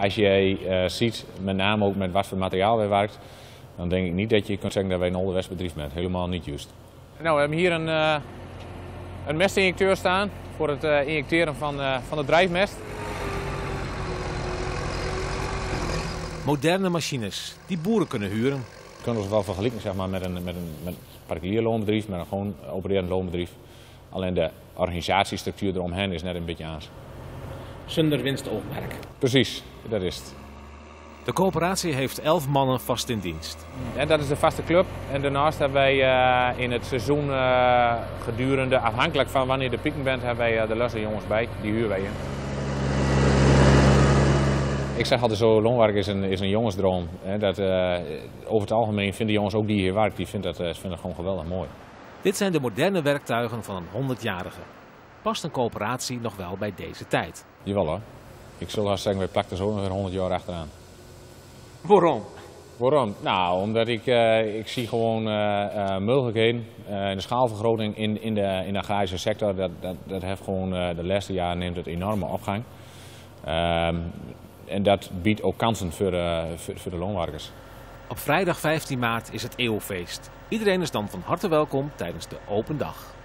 als je ziet, met name ook met wat voor materiaal wij werkt, dan denk ik niet dat je kunt zeggen dat wij een ouderwets bedrijf zijn. Helemaal niet juist. Nou, we hebben hier een mestinjecteur staan voor het injecteren van de drijfmest. Moderne machines die boeren kunnen huren. We kunnen ons wel vergelijken zeg maar, met een particulier loonbedrijf, met een gewoon opererend loonbedrijf. Alleen de organisatiestructuur eromheen is net een beetje aans. Zonder winstoogmerk. Precies, dat is het. De coöperatie heeft 11 mannen vast in dienst. En dat is de vaste club. En daarnaast hebben wij in het seizoen gedurende, afhankelijk van wanneer de pieken bent, hebben wij de losse jongens bij. Die huren wij in. Ik zeg altijd zo, loonwerk is een jongensdroom. Over het algemeen vinden jongens ook die hier werken, die vinden dat gewoon geweldig mooi. Dit zijn de moderne werktuigen van een 100-jarige. Past een coöperatie nog wel bij deze tijd? Jawel hoor. Ik zal haast zeggen, wij plakken er zo ongeveer 100 jaar achteraan. Waarom? Waarom? Nou, omdat ik zie gewoon mogelijkheden. De schaalvergroting in de agrarische sector, dat heeft gewoon de laatste jaren neemt het enorme opgang. En dat biedt ook kansen voor de loonwerkers. Op vrijdag 15 maart is het Eeuwfeest. Iedereen is dan van harte welkom tijdens de open dag.